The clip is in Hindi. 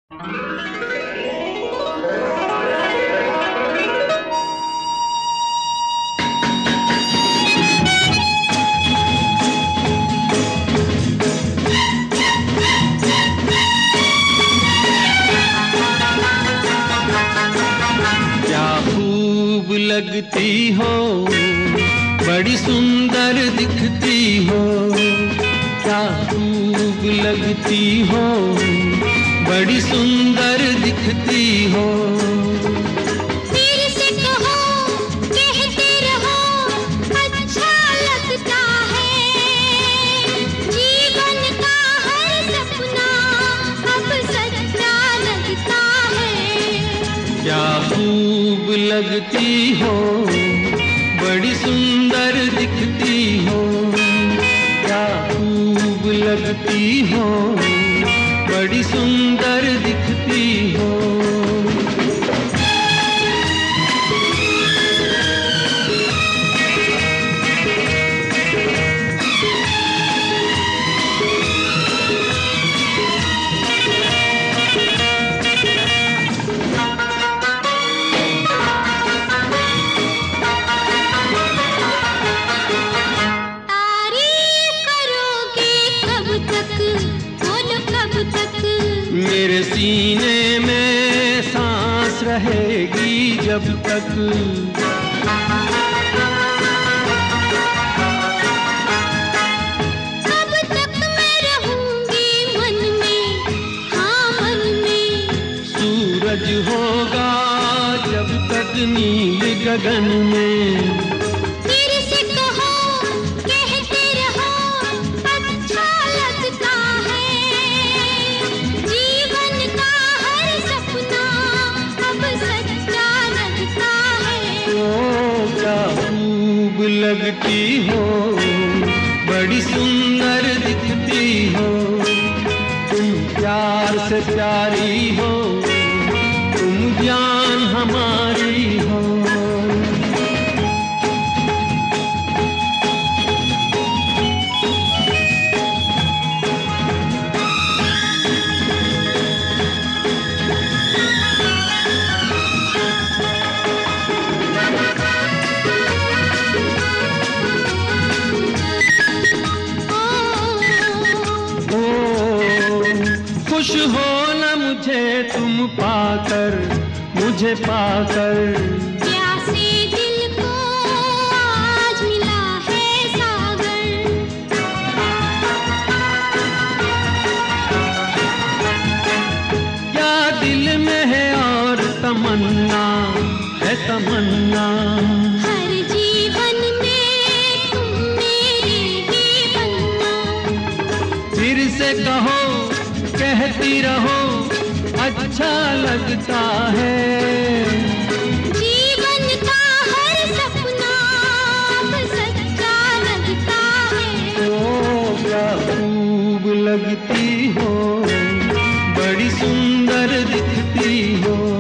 लगती हो, बड़ी सुंदर दिखती हो, क्या खूब लगती हो, बड़ी सुंदर दिखती हो। फिर से कहो, कहते रहो, अच्छा लगता है। जीवन का हर सपना अब सच्चा लगता है। क्या खूब लगती हो, बड़ी सुंदर दिखती हो, क्या खूब लगती हो, बड़ी सुंदर दिखती हो। मेरे सीने में सांस रहेगी जब तक, तब तक मैं रहूंगी मन में, हाँ मन में। सूरज होगा जब तक नील गगन में। फिर से कहो, कहते रहो, अच्छा लगता है। जीवन का हर सपना अब सच्चा लगता है। ओ क्या खूब लगती हो, बड़ी सुंदर दिखती हो, तुम प्यार से प्यारी हो, तुम जान हमारी हो। खुश हो न मुझे तुम पाकर, मुझे पाकर। प्यासे दिल को आज मिला है सागर। क्या दिल में है और तमन्ना है तमन्ना। हर जीवन में तुम मेरे ही बनना। फिर से कहो, कहती रहो, अच्छा लगता है। जीवन का हर सपना अब सच्चा लगता है। ओ क्या खूब लगती हो, बड़ी सुंदर दिखती हो।